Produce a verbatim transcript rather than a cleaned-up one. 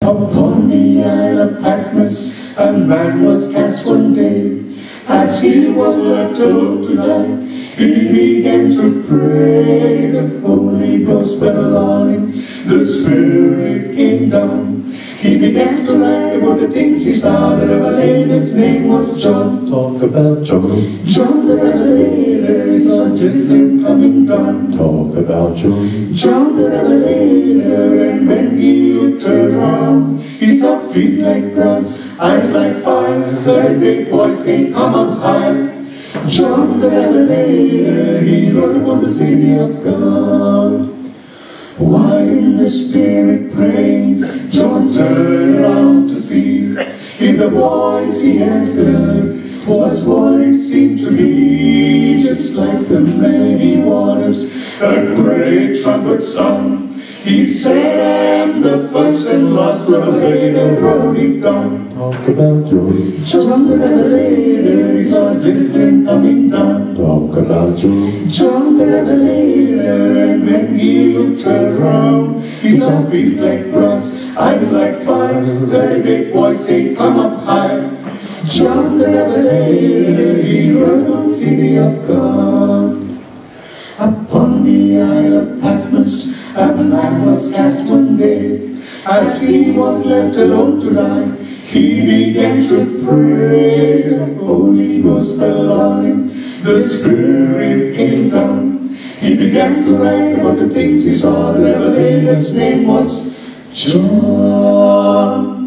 Upon the Isle of Patmos, a man was cast one day. As he was left alone to die, he began to pray. The Holy Ghost fell on him, the Spirit came down. He began to write about the things he saw. The Revelator, his name was John. Talk about John. John the Revelator, he saw Jesus coming down. Talk about John. John the Revelator, and when he looked around, he saw feet like brass, eyes like fire, heard a great voice saying, "Come up high." John the Revelator, he wrote about the city of God. While in the Spirit praying, John turned around to see if the voice he had heard was what it seemed to be. Just like the many waters, a great trumpet sound. He said, "I am the first and last Revelator," wrote it down. Talk about John. John the Revelator, he saw Jesus coming down. Talk about John. John the Revelator, and when he looked around, he saw feet like brass, eyes like fire, heard a great voice say, "Come up high." John the Revelator, he wrote about the city of God. Upon the Isle of Patmos, a man was cast one day. As he was left alone to die, he began to pray. The Holy Ghost fell on him, the Spirit came down. He began to write about the things he saw. The Revelator's name was John.